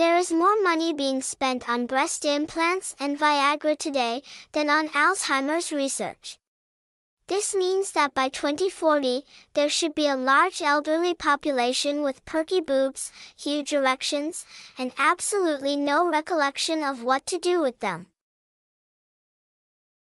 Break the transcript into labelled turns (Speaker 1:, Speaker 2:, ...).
Speaker 1: There is more money being spent on breast implants and Viagra today than on Alzheimer's research. This means that by 2040, there should be a large elderly population with perky boobs, huge erections, and absolutely no recollection of what to do with them.